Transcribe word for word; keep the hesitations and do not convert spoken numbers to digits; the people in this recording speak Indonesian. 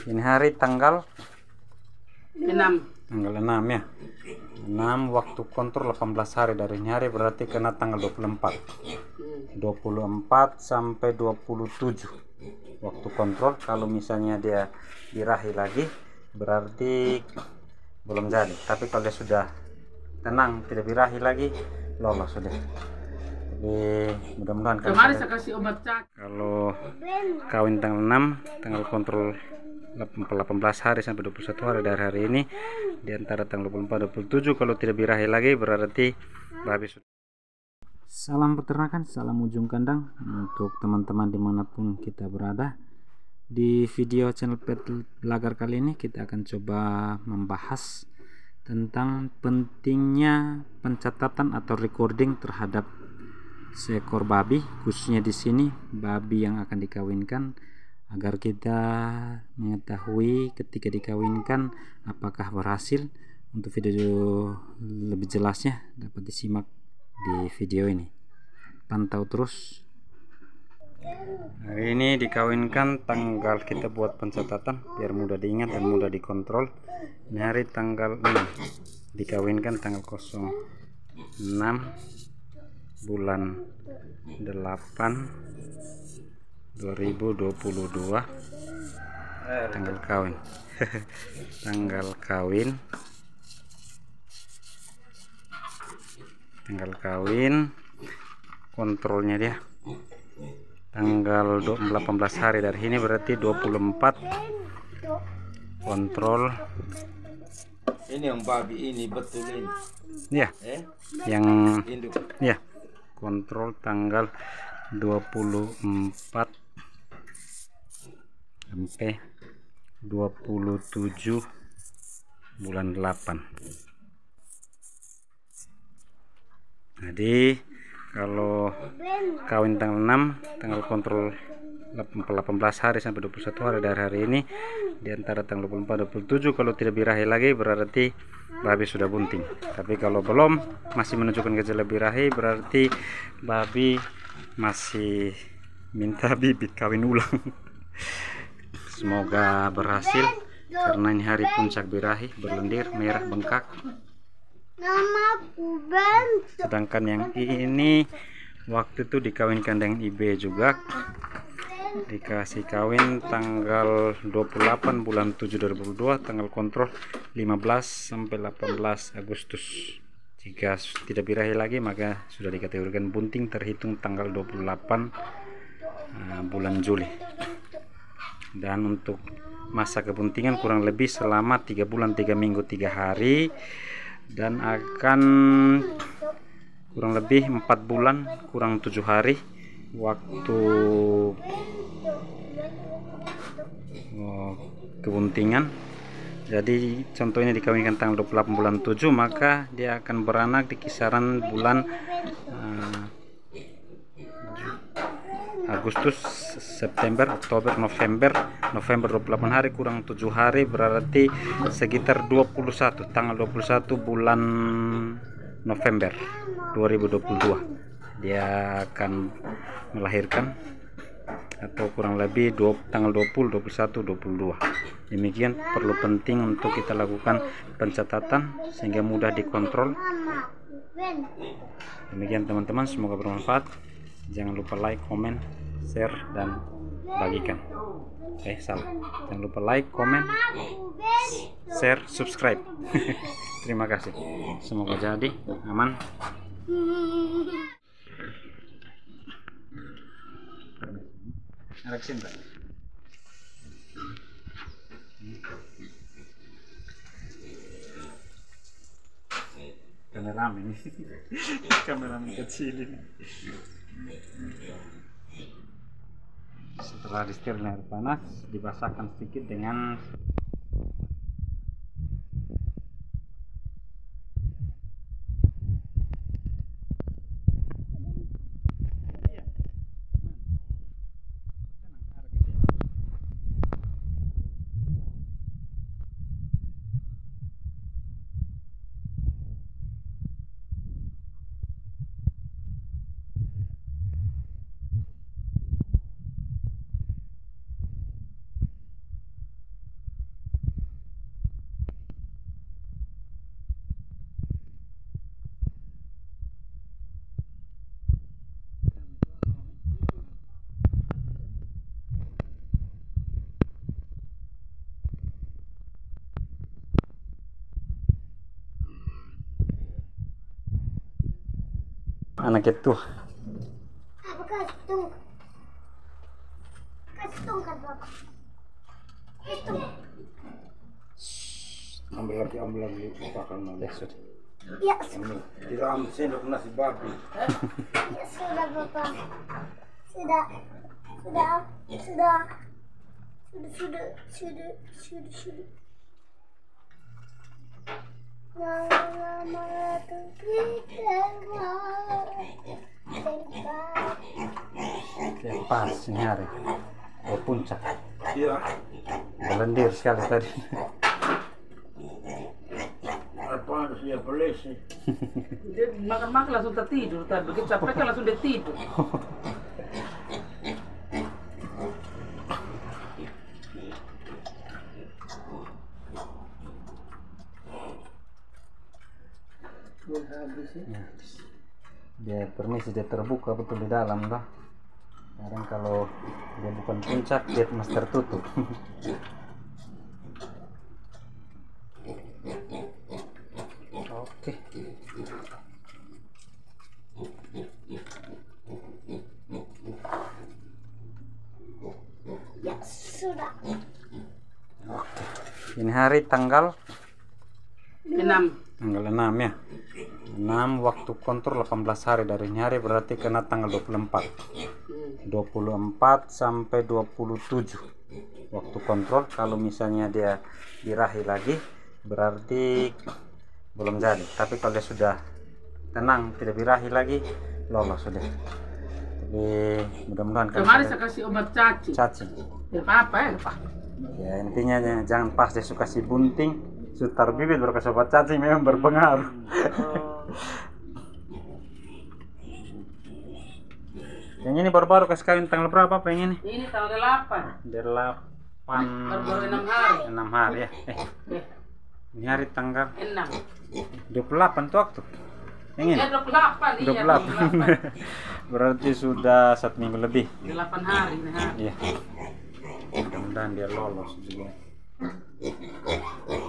Ini hari tanggal enam. Tanggal enam ya. enam waktu kontrol delapan belas hari dari ini hari berarti kena tanggal dua puluh empat. dua puluh empat sampai dua puluh tujuh waktu kontrol. Kalau misalnya dia birahi lagi berarti belum jadi. Tapi kalau dia sudah tenang tidak birahi lagi lolos sudah. Jadi mudah-mudahan Kemarin saya kasih obat cak. kalau kawin tanggal enam, tanggal kontrol delapan belas hari sampai dua puluh satu hari dari hari ini, di antara tanggal dua puluh empat dua puluh tujuh kalau tidak birahi lagi berarti habis. Salam peternakan, salam ujung kandang untuk teman-teman dimanapun kita berada. Di video channel Pet Lagar kali ini kita akan coba membahas tentang pentingnya pencatatan atau recording terhadap seekor babi, khususnya di sini babi yang akan dikawinkan, agar kita mengetahui ketika dikawinkan apakah berhasil. Untuk video lebih jelasnya dapat disimak di video ini. Pantau terus. Hari ini dikawinkan, tanggal kita buat pencatatan biar mudah diingat dan mudah dikontrol. Ini hari tanggal enam, dikawinkan tanggal enam bulan delapan dua ribu dua puluh dua, tanggal kawin. tanggal kawin tanggal kawin kontrolnya dia tanggal delapan belas hari dari ini berarti dua puluh empat kontrol. Ini yang babi ini betul ini ya eh? yang Induk. ya kontrol tanggal dua puluh empat sampai dua puluh tujuh bulan delapan. Jadi kalau kawin tanggal enam, tanggal kontrol delapan belas hari sampai dua puluh satu hari dari hari ini, di antara tanggal dua puluh empat dua puluh tujuh kalau tidak birahi lagi berarti babi sudah bunting. Tapi kalau belum, masih menunjukkan gejala birahi, berarti babi masih minta bibit kawin ulang. Semoga berhasil karena ini hari puncak birahi, berlendir, merah, bengkak. Sedangkan yang ini waktu itu dikawinkan dengan I B juga, dikasih kawin tanggal dua puluh delapan bulan tujuh dua ribu dua, tanggal kontrol lima belas sampai delapan belas Agustus. Jika tidak birahi lagi maka sudah dikategorikan bunting, terhitung tanggal dua puluh delapan uh, bulan Juli. Dan untuk masa kebuntingan kurang lebih selama tiga bulan tiga minggu tiga hari, dan akan kurang lebih empat bulan kurang tujuh hari waktu oh, kebuntingan. Jadi contohnya dikawinkan tanggal dua puluh delapan bulan tujuh, maka dia akan beranak di kisaran bulan uh, Agustus, September, Oktober, November. November dua puluh delapan hari kurang tujuh hari berarti sekitar dua puluh satu, tanggal dua puluh satu bulan November dua ribu dua puluh dua dia akan melahirkan, atau kurang lebih dua, tanggal dua puluh, dua puluh satu, dua puluh dua. Demikian perlu penting untuk kita lakukan pencatatan sehingga mudah dikontrol. Demikian teman-teman, semoga bermanfaat. Jangan lupa like, komen, share, dan bagikan. Eh salah, jangan lupa like, komen, share, subscribe. Terima kasih, semoga jadi aman. Reksin Pak. Kameramen, kameramen kecil ini. Setelah disetir dengan air panas, dibasahkan sedikit dengan Anak itu. Apakah itu? Kastung kan bapak. Itu. Ambil lagi, ambil lagi. Makan lagi. Ya sudah. Ya, Ini tidak ambil sendok nasi babi. ya sudah bapak. Sudah. Sudah. Sudah. Sudah. Sudah. Sudah. Sudah. Sudah. Lama-lama Ya, pas ini hari. Oh, puncak. Iya. Melendir sekali tadi. Apaan sih ya polisi? Dia makan-makan langsung tertidur. Tadi begitu capek kan langsung dia tidur. Ya. Dia permisi dia terbuka betul di dalam dah. Sekarang kalau dia bukan puncak dia masih tertutup. Oke. Ya sudah. Oke. Ini hari tanggal Enam. tanggal enam ya. enam waktu kontrol delapan belas hari dari ini hari berarti kena tanggal dua puluh empat. dua puluh empat sampai dua puluh tujuh waktu kontrol. Kalau misalnya dia birahi lagi berarti belum jadi, tapi kalau dia sudah tenang tidak birahi lagi lolos sudah. Jadi mudah-mudahan kan Kemarin saya kasih obat cacing. cacing. Ya apa ya pak? Ya intinya jangan pas dia suka si bunting sutar bibit baru kasih obat cacing, memang berpengaruh. Yang ini baru-baru kasih kawin tanggal berapa apa yang ini? Ini tanggal delapan. Delapan Baru enam hari. enam hari ya. Eh, Eh, ini hari tanggal enam. dua puluh delapan tuh waktu. Yang ini Ya dua puluh delapan. dua puluh delapan. Berarti sudah satu minggu lebih. Delapan hari ini hari. Iya. Mudah-mudahan dia lolos juga.